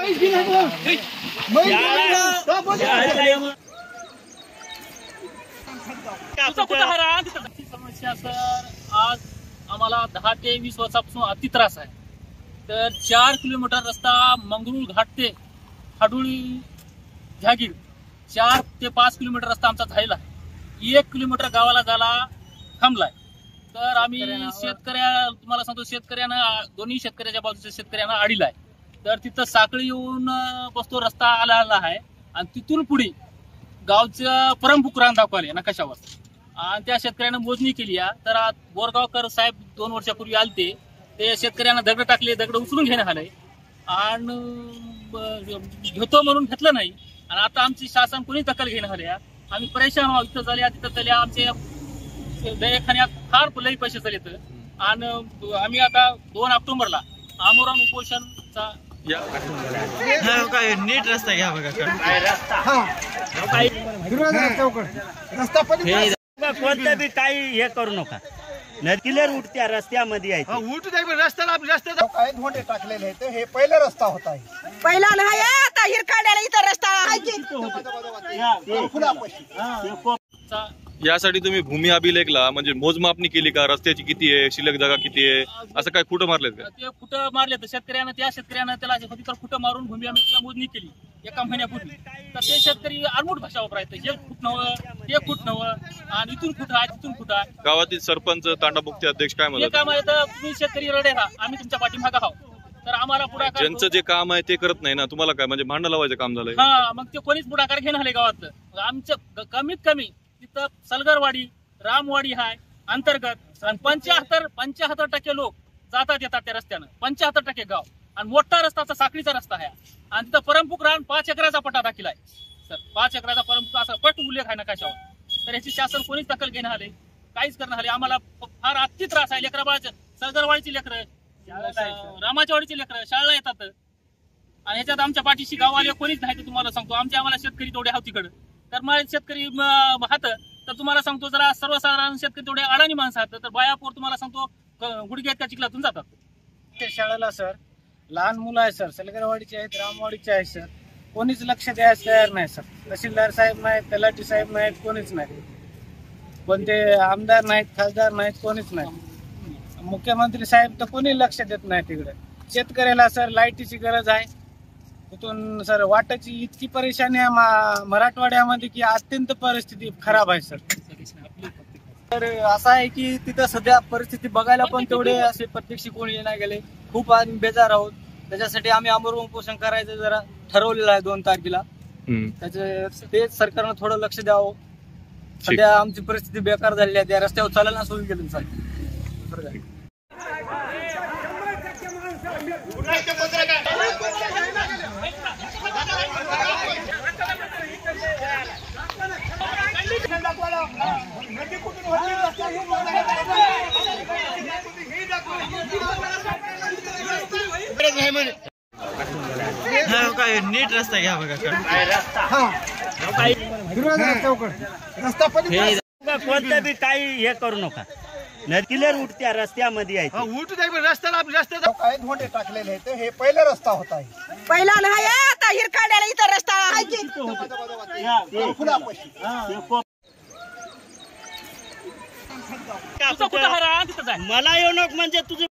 समस्या सर, आज आम्हाला 10 ते 20 वर्षापासून अति त्रास आहे। तर 4 किलोमीटर रस्ता मंगरूळ घाट ते हाडोळी जहागीर 4 ते 5 किलोमीटर रस्ता आमचा झालेला आहे। 1 किलोमीटर गावाला जायला थांबलाय। तर आम्ही तुम्हाला सांगतो, शेतकऱ्यांना दोन्ही शेतकऱ्याच्या बाजूच्या शेतकऱ्यांना अडील आहे। तर तिथं साखळी येऊन बसतो रस्ता आला आहे आणि तिथून पुढे गावचं परमपुक रान दाखवले नकाशावर आणि त्या शेतकऱ्यांना मोजणी केली आहे। तर बोरगावकर साहेब 2 वर्षापूर्वी आलते, ते शेतकऱ्यांना दगड टाकले, दगड उचलून घेण्यात आले आणि घेतो म्हणून घेतलं नाही। आणि आता आमची शासन कोणी दखल घेण्यात आले, आम्ही परेशान आहोत। इथं झाल्या तिथं झाल्या, आमच्या दवाखान्यात फार लई पैसे चालत आणि आम्ही आता 2 ऑक्टोबरला आमरण उपोषणचा काय नीट रस्ता घ्या बघा। कोणतं बी काही हे करू नका, क्लिअर उठत्या रस्त्यामध्ये आहे। उठ रस्त्याला काय धोंडे टाकलेले आहेत, हे पहिला रस्ता होता। पहिला नाही, आता हिरकाड्याला इथं रस्ता यासाठी तुम्ही भूमी अभिलेखला म्हणजे मोजमापणी केली का? रस्त्याची किती आहे, शिल्लक जागा किती आहे, असं काय कुठं मारलेत का? ते कुठं मारले तर त्या शेतकऱ्यानं त्याला कुठं मारून भूमी अभिलेखला मोजणी केली 1 महिन्यापूर्वी। तर ते शेतकरी आडमुठ भाषा वापरायचं, हे फूट नव्हतं, ते फूट नव्हतं आणि इथून कुठं आहे तिथून कुठं आहे। गावातील सरपंच, तांडामुक्ती अध्यक्ष काय म्हणतात? काम आहे तर तुम्ही शेतकरी रडे राहा, आम्ही तुमच्या पाठीमागे आहोत। तर आम्हाला पुढाकार, ज्यांचं जे काम आहे ते करत नाही ना, तुम्हाला काय म्हणजे भांडण लावायचं काम झालंय? हा, मग ते कोणीच पुढाकार घेणं आले गावातलं। आमचं कमीत कमी तिथं सलगरवाडी, रामवाडी हाय अंतर्गत आणि 75% लोक जातात येतात त्या रस्त्यानं, 75% गाव आणि मोठा रस्ता साखळीचा रस्ता आहे आणि तिथं परमपुक रान 5 एकराचा पट्टा दाखिलाय सर। 5 एकराचा परमपुक असा पट उल्लेख आहे नकाशावर। तर याची शासन कोणीच दखल घेणं आले, काहीच करणं आले। आम्हाला फार अति त्रास आहे। लेकरा बाळाचं, सलगरवाडीची लेकरं, रामाच्या वाडीची लेकरं शाळेला येतात आणि ह्याच्यात आमच्या पाठीशी गाववाले कोणीच नाही। तुम्हाला सांगतो, आम्हाला शेतकरी तेवढे आहोत तिकडं। तर मग शेतकरी हात तर तुम्हाला सांगतो, जरा सर्वसाधारण शेतकरी तेवढे अडाणी माणसं आहेत। तर बायापूर तुम्हाला सांगतो गुडघ्यात त्या चिखलातून जातात ते शाळेला सर। लहान मुलं आहे सर, सलगरवाडीचे आहेत, रामवाडीचे आहेत सर। कोणीच लक्ष द्यायला तयार नाही सर। तहसीलदार साहेब नाहीत, तलाठी साहेब नाहीत, कोणीच नाही। कोणते आमदार नाहीत, खासदार नाहीत, कोणीच नाही। मुख्यमंत्री साहेब तर कोणी लक्ष देत नाही तिकडे। शेतकऱ्याला सर लाईटीची गरज आहे, तिथून सर वाटाची इतकी परेशानी आहे मराठवाड्यामध्ये की अत्यंत परिस्थिती खराब आहे सर। तर असं आहे की तिथं सध्या परिस्थिती बघायला पण तेवढे असे प्रत्यक्ष कोणी नाही गेले। खूप आम्ही बेजार आहोत, त्याच्यासाठी आम्ही आमरण उपोषण करायचं जरा ठरवलेलं आहे 2 तारखेला। ते सरकारनं थोडं लक्ष द्यावं। सध्या आमची परिस्थिती बेकार झालेली आहे, त्या रस्त्यावर चालायला सोयी केली सर। काय नीट रस्ता घ्या बघा। कोणतं बी काही हे करू नका, क्लिअर उठत्या रस्त्यामध्ये आहे। उठ रस्त्याला काय धोंडे टाकलेले आहेत, हे पहिला रस्ता होता। पहिला नाही, आता हिरकाड्याला इथं रस्ता तुझं कुठं मला येऊ नको म्हणजे तुझं